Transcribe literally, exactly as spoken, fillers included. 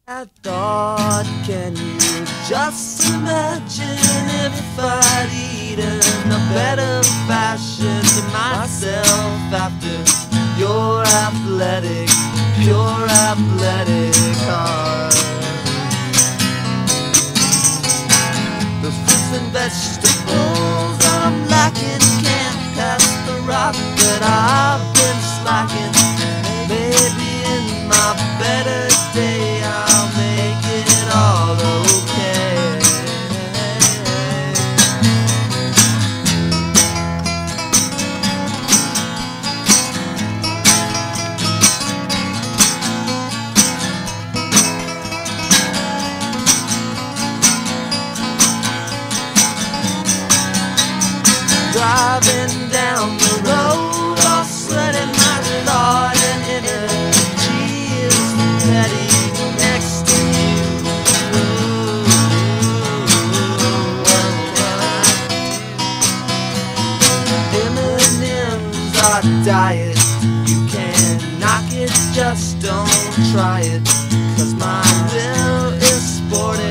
I thought, can you just imagine if I'd eaten a better fashion to myself after your athletic, pure athletic heart? Those fruits and vegetables I'm lacking can't pass the rock that I've been slacking. Maybe in my better day I'll make it all okay. Driving down the road, all sweating my thought and energy is petty next to you. M and M's are diet, you can knock it, just don't try it, 'cause my will is sporting.